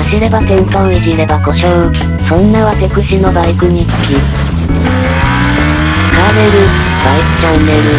走れば転倒いじれば故障。そんな私のバイク日記。カーネル、バイクチャンネル。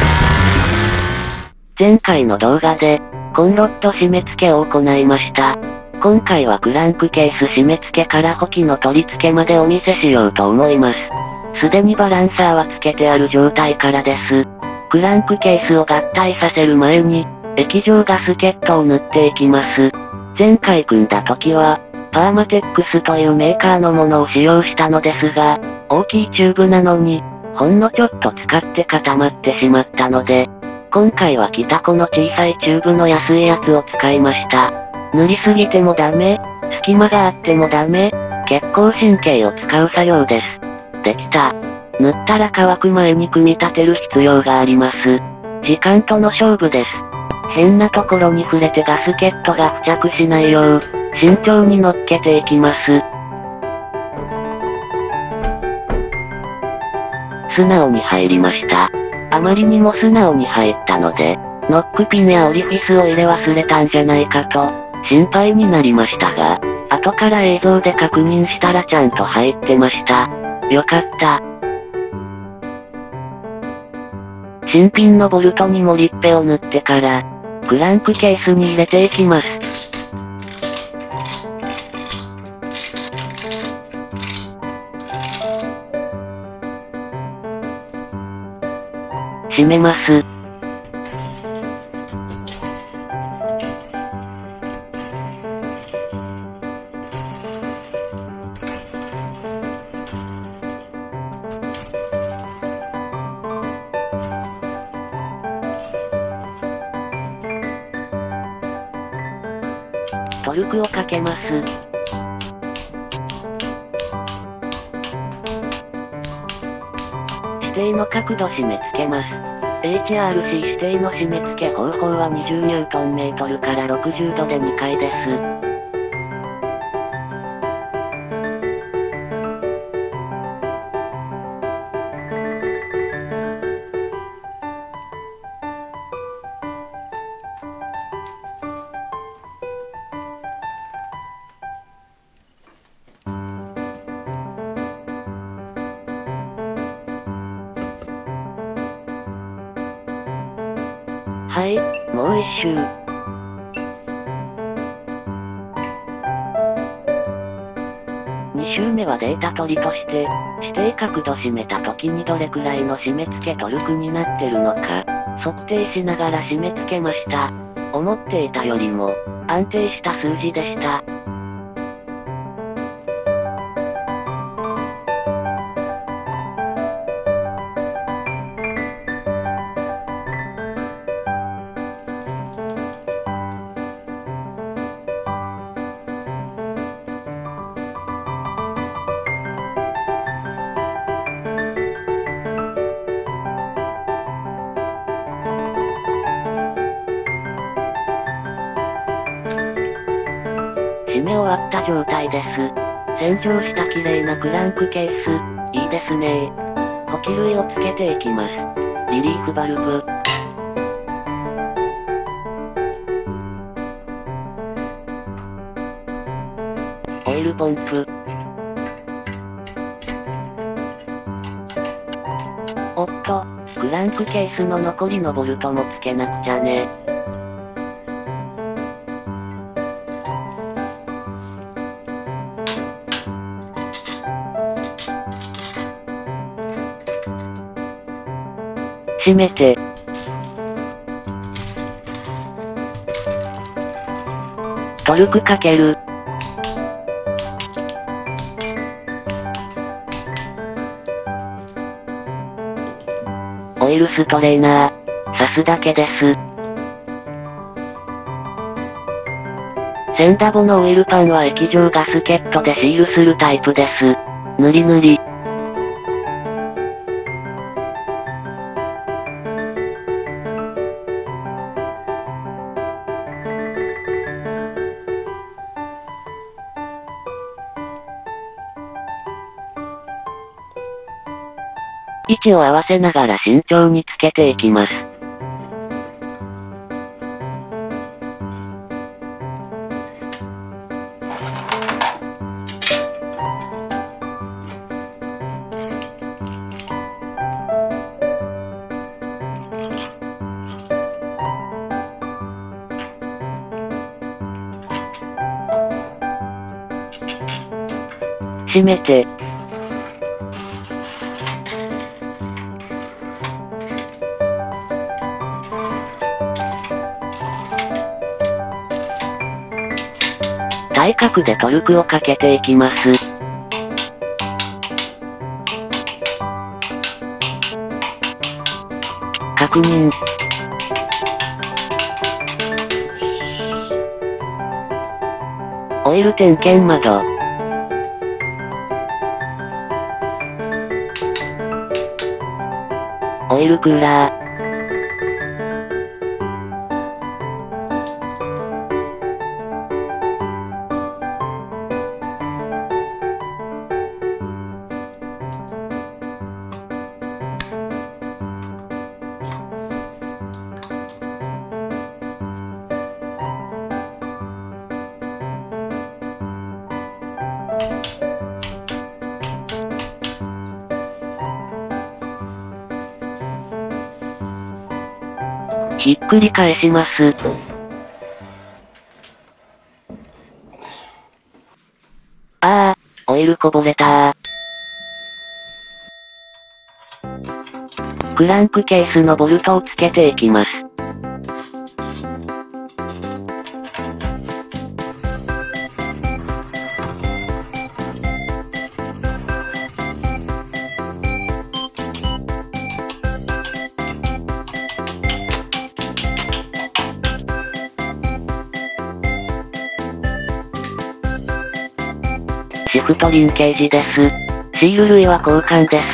前回の動画で、コンロッド締め付けを行いました。今回はクランクケース締め付けから補機の取り付けまでお見せしようと思います。すでにバランサーは付けてある状態からです。クランクケースを合体させる前に、液状ガスケットを塗っていきます。前回組んだ時は、パーマテックスというメーカーのものを使用したのですが、大きいチューブなのに、ほんのちょっと使って固まってしまったので、今回はキタコの小さいチューブの安いやつを使いました。塗りすぎてもダメ、隙間があってもダメ、結構神経を使う作業です。できた。塗ったら乾く前に組み立てる必要があります。時間との勝負です。変なところに触れてガスケットが付着しないよう、慎重に乗っけていきます。素直に入りました。あまりにも素直に入ったので、ノックピンやオリフィスを入れ忘れたんじゃないかと、心配になりましたが、後から映像で確認したらちゃんと入ってました。よかった。新ピンのボルトにもリッペを塗ってから、クランクケースに入れていきます。閉めます。トルクをかけます。指定の角度締め付けます。HRC 指定の締め付け方法は20ニュートンメートルから60度で2回です。はい、もう一周。2周目はデータ取りとして、指定角度締めた時にどれくらいの締め付けトルクになってるのか、測定しながら締め付けました。思っていたよりも、安定した数字でした。締め終わった状態です。洗浄した綺麗なクランクケース、いいですね。補機類をつけていきます。リリーフバルブ。オイルポンプ。おっと、クランクケースの残りのボルトもつけなくちゃね。閉めて。トルクかける。オイルストレーナー、刺すだけです。センダボのオイルパンは液状ガスケットでシールするタイプです。ぬりぬり。位置を合わせながら慎重につけていきます。 閉めて。対角でトルクをかけていきます。確認。オイル点検窓。オイルクーラー。ひっくり返します。ああ、オイルこぼれたー。クランクケースのボルトをつけていきます。シフトリンケージです。シール類は交換です。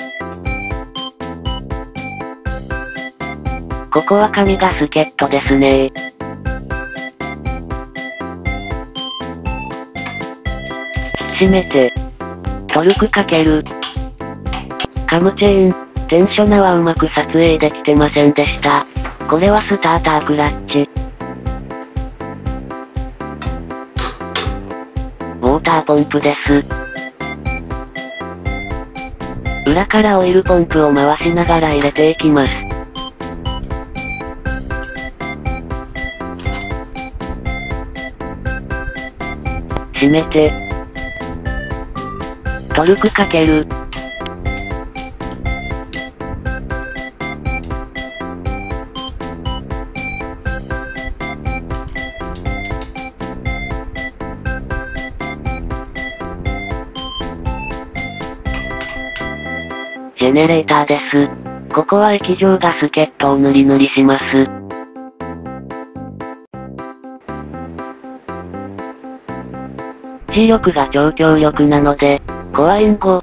ここは紙ガスケットですね。閉めて。トルクかける。カムチェーン、テンショナはうまく撮影できてませんでした。これはスタータークラッチ。ウォーターポンプです。裏からオイルポンプを回しながら入れていきます。閉めて。トルクかける。ジェネレーターです。ここは液状ガスケットを塗り塗りします。磁力が超強力なので、コアイン5。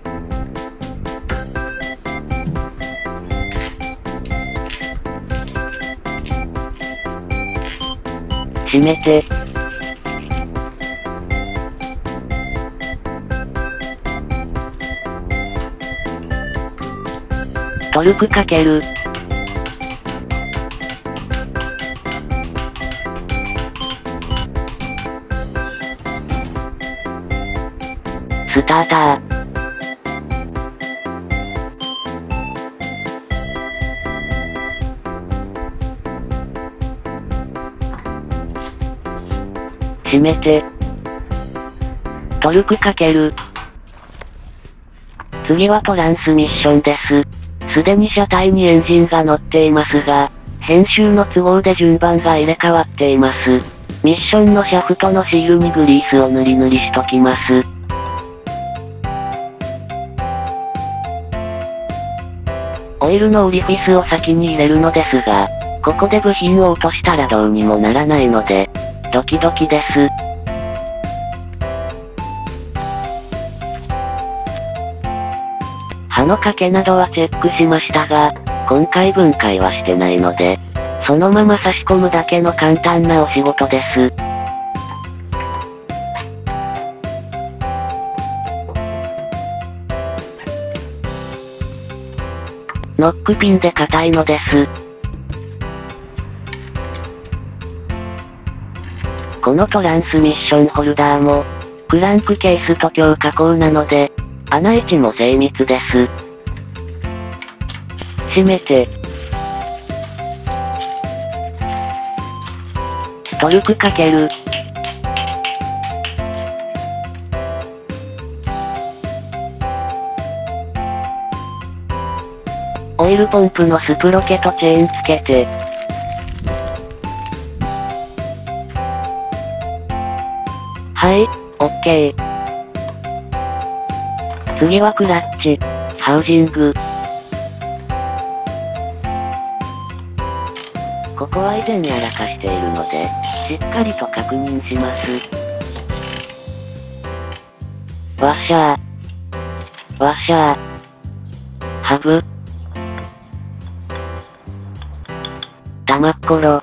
閉めて。トルクかける。スターター。閉めて。トルクかける。次はトランスミッションです。すでに車体にエンジンが乗っていますが、編集の都合で順番が入れ替わっています。ミッションのシャフトのシールにグリースを塗り塗りしときます。オイルのオリフィスを先に入れるのですが、ここで部品を落としたらどうにもならないので、ドキドキです。刃の掛けなどはチェックしましたが、今回分解はしてないので、そのまま差し込むだけの簡単なお仕事です。ノックピンで硬いのです。このトランスミッションホルダーも、クランクケースと強加工なので、穴位置も精密です。閉めて。トルクかける。 オイルポンプのスプロケとチェーンつけて。はい、オッケー。次はクラッチ、ハウジング。ここは以前やらかしているので、しっかりと確認します。ワッシャー。ワッシャー。ハブ。玉っころ。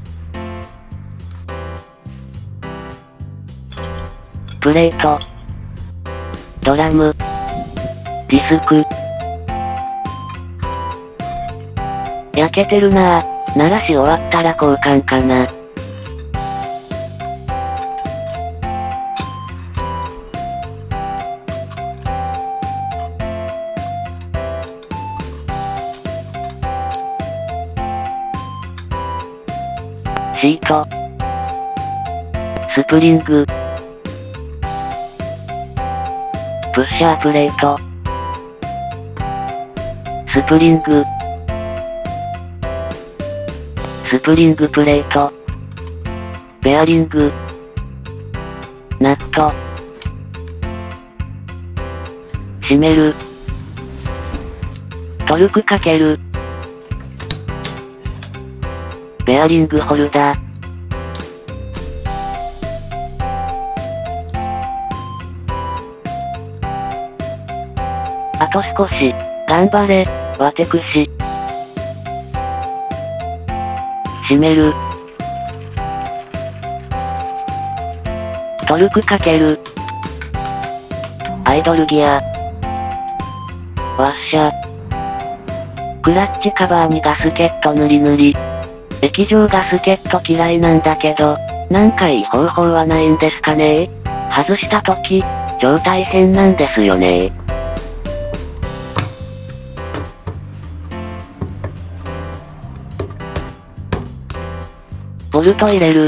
プレート。ドラム。ディスク。焼けてるなぁ。鳴らし終わったら交換かな。シート。スプリング。プッシャープレート。スプリング。スプリングプレート。ベアリング。ナット。締める。トルクかける。ベアリングホルダー。あと少し、頑張れ、ワテクシ。締める。トルクかける。アイドルギア。ワッシャ。クラッチカバーにガスケット塗り塗り。液状ガスケット嫌いなんだけど、なんかいい方法はないんですかね？外した時、超大変なんですよね。ボルト入れる。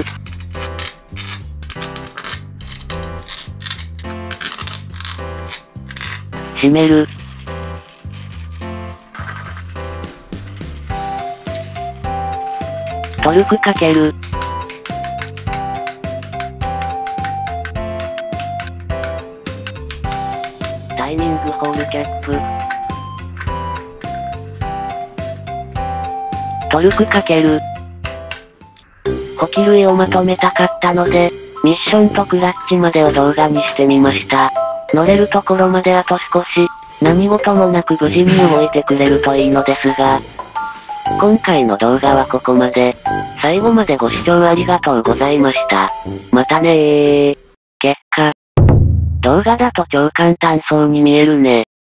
閉める。トルクかける。タイミングホールキャップ。トルクかける。補給類をまとめたかったので、ミッションとクラッチまでを動画にしてみました。乗れるところまであと少し、何事もなく無事に動いてくれるといいのですが。今回の動画はここまで。最後までご視聴ありがとうございました。またねー。結果。動画だと超簡単そうに見えるね。